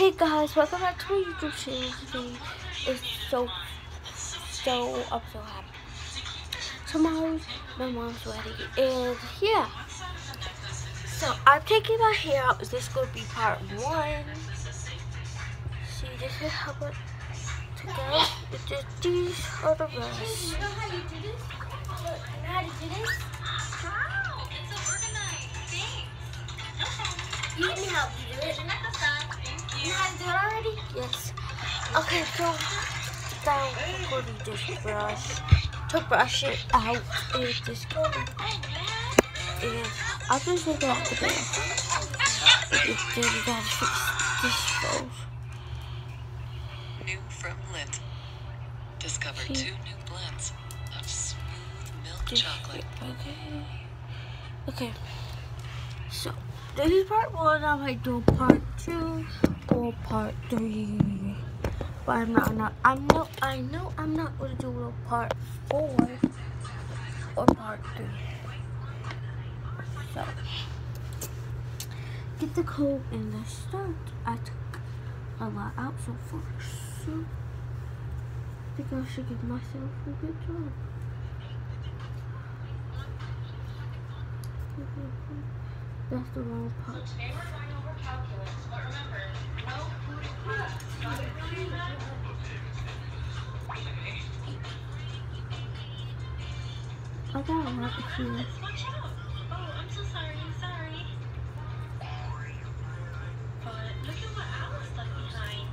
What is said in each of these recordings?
Hey guys, welcome back to my YouTube channel. Today is I'm so happy. Tomorrow's my mom's wedding, and yeah. So I'm taking my hair out. Is this going to be part 1? See, this is how it to go. These are the rest. You know how you do this? Look, you know how to do this? Wow, it's so organized. Thanks. You can help me do it. Vision at the front. Thank You you. know how to do it already? Yes. Okay, so now we're going to this brush to brush it out. And this going and I'm just looking at the brush. It's good. You gotta fix this phone. New from Lindt. Discover 2 new blends of smooth milk chocolate. Okay. So this is part 1. I might do part 2 or part 3. But I know I'm not gonna do a part 4 or part 3. So get the comb and let's start. I took a lot out so far. So I think I should give myself a good job. That's the wrong part. Today we're going over calculus, but remember, no food included. Got it? I got a lot of here. Watch out. Oh, I'm so sorry. But look at what Alice left behind.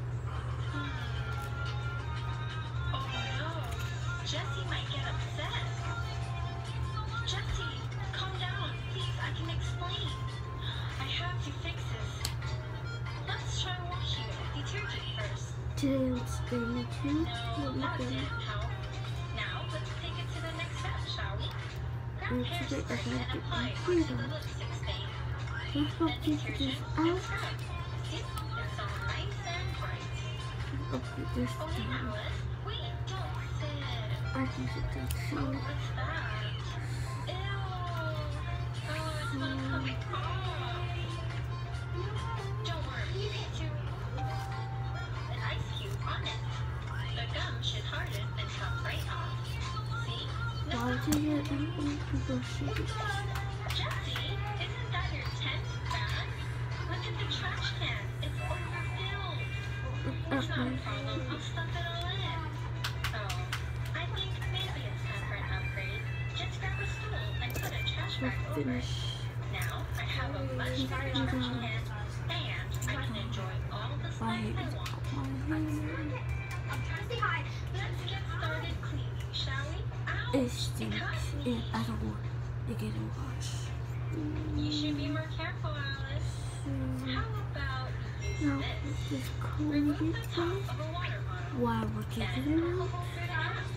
Oh no, Jessie might get upset. Jessie, calm down. Please, I can explain. I have to fix this. Let's try washing it with detergent first. Today it's day 2. No, that didn't help. Now, let's take it to the next step, shall we? Grab And today I hairspray gotta and get my apply it hair to the done. lipstick stain. Let's go And take detergent this and out. scrub. See? It's all nice and bright. Okay, this Oh, wait, down. Alice. Wait, don't sit. I can get that Oh, too. what's that? Ew. Oh, it's not coming off. Don't worry, you need to an ice cube on it. The gum should harden and come right off. See? Why did you let me go see this? Jessie, isn't that your 10th bag? Look at the trash can. It's overfilled. It's not a problem. I'll stuff it all in. Oh, I think maybe it's time for an upgrade. Just grab a stool and put a trash bag over it. Finish. Now I have a much bigger trash can, and I can enjoy all the Why snacks I is want. my hair? Let's get started cleaning, shall we? Ow! It stinks. And I don't want to get it washed. You should be more careful, Alice. How about you Now, use let's this? just comb Remove it the top out of a water bottle. while we're Then taking put it the out. hole through the gap.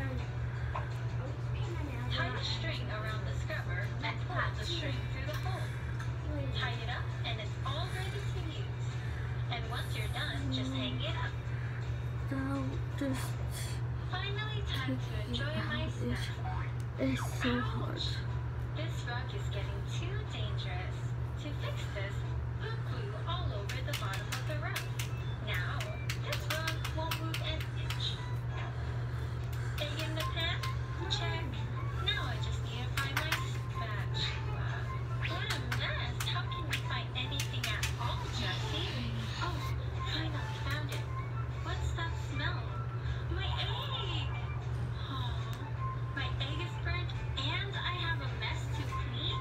Tie the string around the scrubber and pull the string through the hole. Tie it up and it's all ready to use. And once you're done, just hang it up. Now, just Finally, time to taking enjoy it my out snack. is so hard. This rug is getting too dangerous. To fix this, put glue all over the bottom of the rug. Now, this rug won't move an inch. Egg in the pan? Check. Now I just need to find my spatula. What a mess. How can we find anything at all, Jessie? Oh, finally found it. What's that smell? My egg! Oh, my egg is burnt and I have a mess to clean?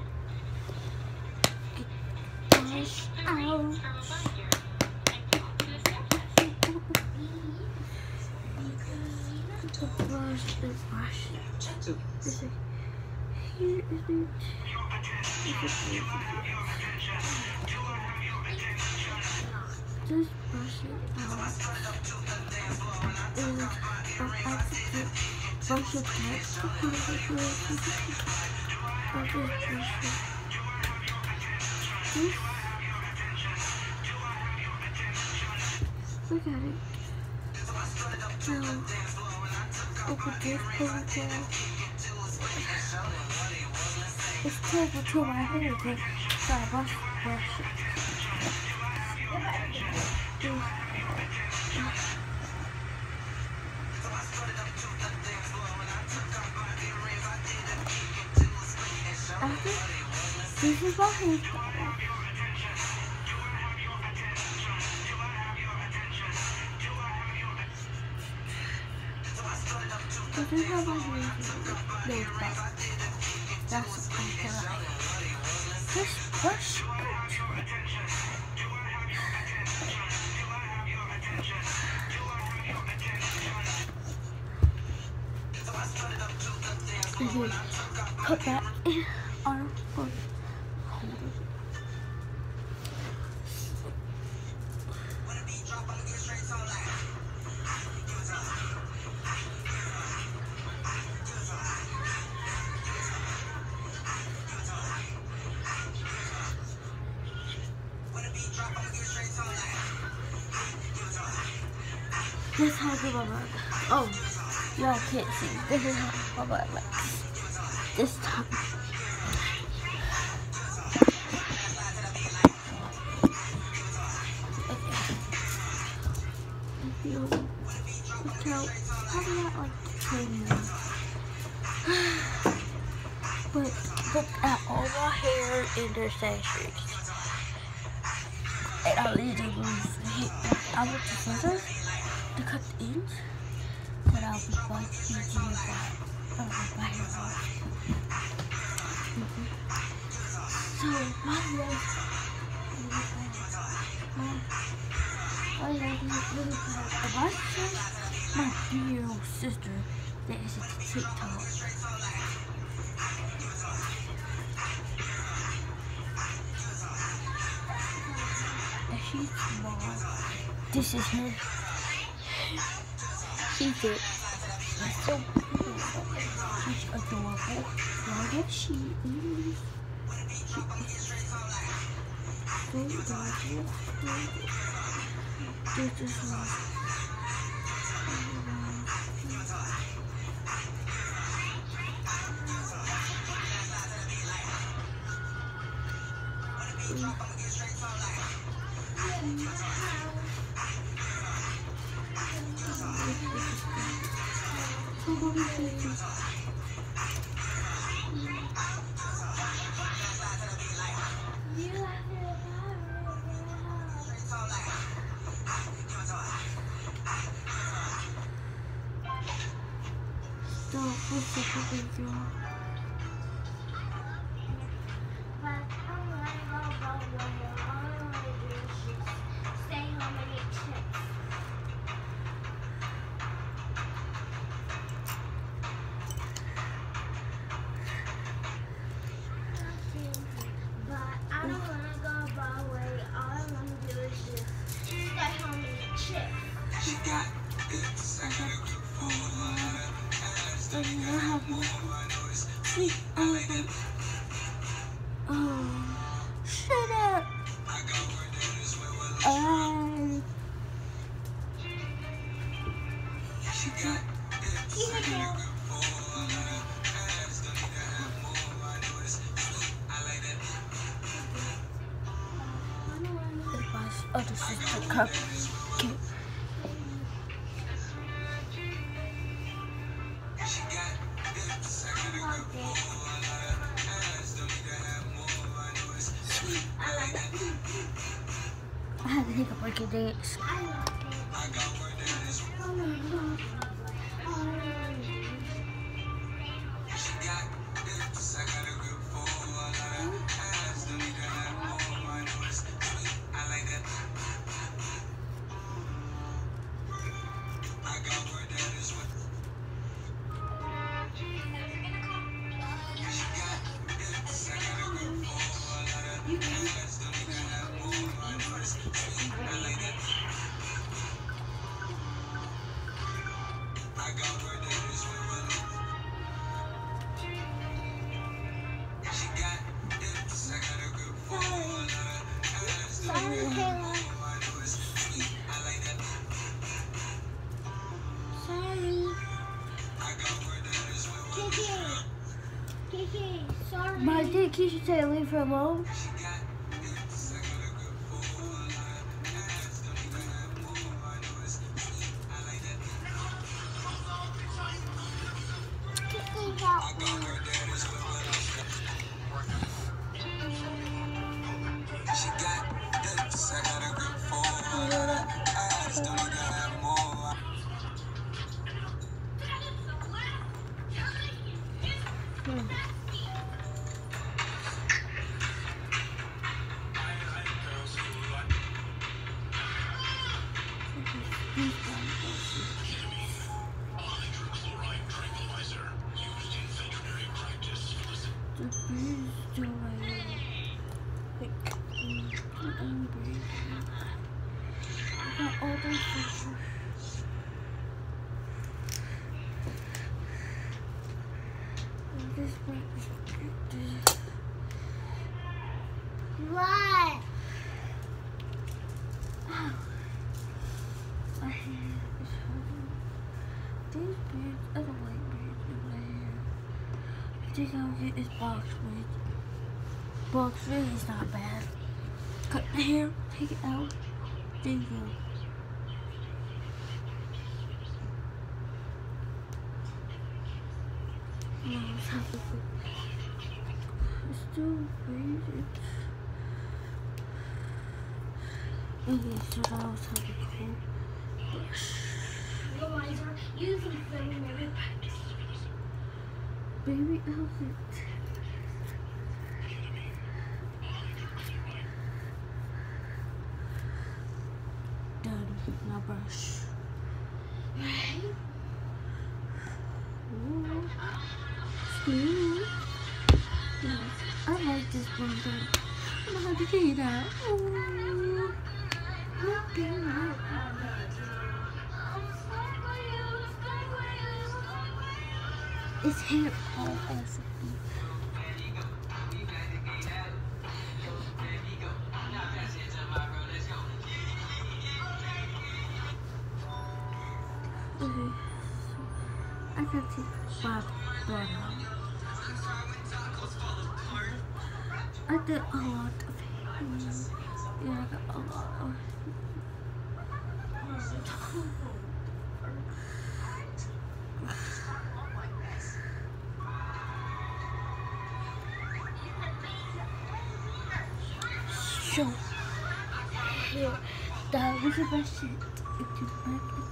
Wash Take the out. rings from a binder and glue to the surface. The brush and wash it. This is here is it. Just brush it out. And I'll add the brush it back. I'll just brush it. This. Look at it. Now, open this ponytail. It's terrible to my hair, but I brush it. This is my hairstyle. This is how my hairstyle. That's until this brush. Put that in our phone holder. This is how my butt. Oh, y'all can't see. This is how my butt looks. This time. Probably not like training. But look at all my hair and their accessories. And I'll need to move. I want the scissors to cut the ends. But I'll be like using my hair off. So my love, my dear old sister that is a TikTok. And she's small. This is her. She's it. She's so beautiful. She's adorable. Now that she is. This is one. Shut up. Other sister cupcake. I had to take a break and dance. My dad Keisha said leave her alone. This guy does the bees do like I got all those features. This one is this. What? Ow. My hair is hurting. These beads, I don't like beads in my hair. I think I'll get this box wig. Box wig is not bad. Cut the hair, take it out. There you go. No, it's not so good. It's still braided. Okay, so that was how the cool brush. Eliza, you can film every practice. Baby elephant. Done. Now brush. Right? Ooh. Smooth. Yes, I like this one, but I don't know how to get it out. Ooh. It's hair all over me. Okay, so I can take my bun out. I did a lot of hair. Yeah, I got a lot of so here that was the best shit. If you like it,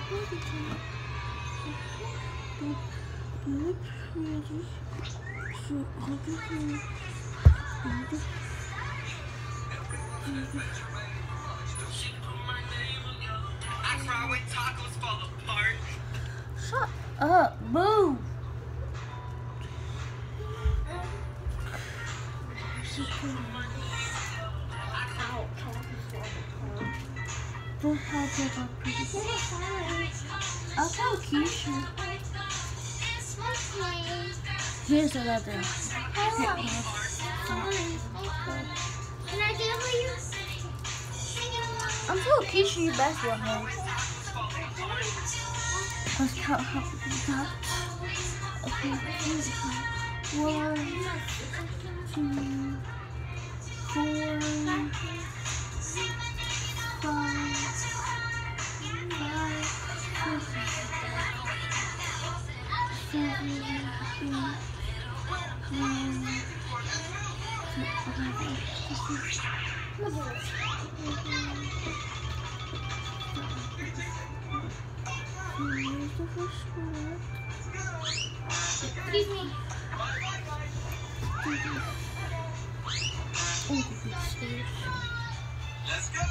so I'll do here. Shut up, move. Don't have it on pretty. I'll tell Keisha. Here's another. Can I do it for you? I'm telling Keisha you best one her. Let's count how many got. Okay, here's the count. 1, 2, 4, 5, 6, 7, 8, 9, 10, 11, 12, the first one. Excuse me. Oh, the big stairs. Let's go.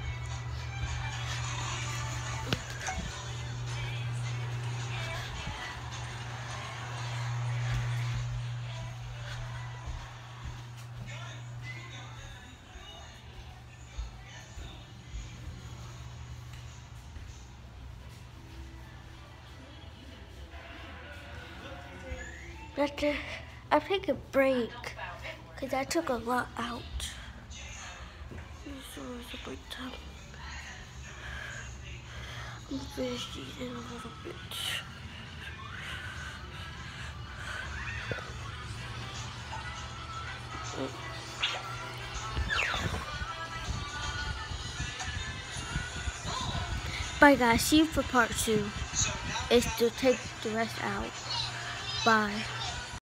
I take a break because I took a lot out. This was a break time. I'm gonna finish these in a little bit. Bye guys, see you for part 2. Is to take the rest out. Bye.